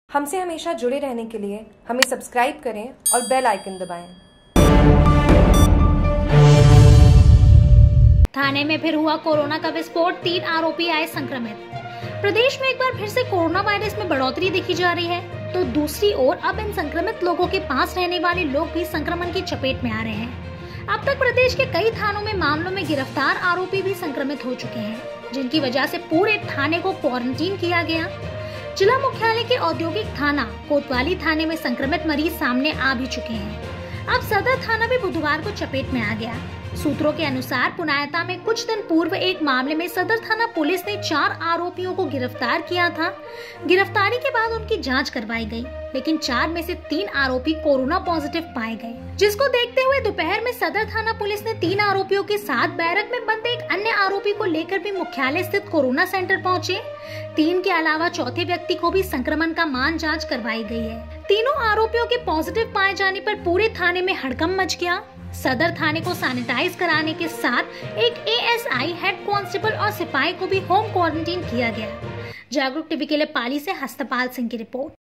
हमसे हमेशा जुड़े रहने के लिए हमें सब्सक्राइब करें और बेल आइकन दबाएं। थाने में फिर हुआ कोरोना का विस्फोट, 3 आरोपी आए संक्रमित। प्रदेश में एक बार फिर से कोरोना वायरस में बढ़ोतरी देखी जा रही है, तो दूसरी ओर अब इन संक्रमित लोगों के पास रहने वाले लोग भी संक्रमण की चपेट में आ रहे हैं। अब तक प्रदेश के कई थानों में मामलों में गिरफ्तार आरोपी भी संक्रमित हो चुके हैं, जिनकी वजह से पूरे थाने को क्वारंटीन किया गया। जिला मुख्यालय के औद्योगिक थाना कोतवाली थाने में संक्रमित मरीज सामने आ भी चुके हैं। अब सदर थाना भी बुधवार को चपेट में आ गया। सूत्रों के अनुसार पुनायता में कुछ दिन पूर्व एक मामले में सदर थाना पुलिस ने 4 आरोपियों को गिरफ्तार किया था। गिरफ्तारी के बाद उनकी जांच करवाई गई, लेकिन 4 में से 3 आरोपी कोरोना पॉजिटिव पाए गए, जिसको देखते हुए दोपहर में सदर थाना पुलिस ने 3 आरोपियों के साथ बैरक में बंद एक अन्य आरोपी को लेकर भी मुख्यालय स्थित कोरोना सेंटर पहुंचे। 3 के अलावा चौथे व्यक्ति को भी संक्रमण का मान जांच करवाई गई है। तीनों आरोपियों के पॉजिटिव पाए जाने पर पूरे थाने में हड़कंप मच गया। सदर थाने को सैनिटाइज कराने के साथ एक एएसआई, हेड कांस्टेबल और सिपाही को भी होम क्वारंटीन किया गया। जागरूक टीवी के लिए पाली से हस्तपाल सिंह की रिपोर्ट।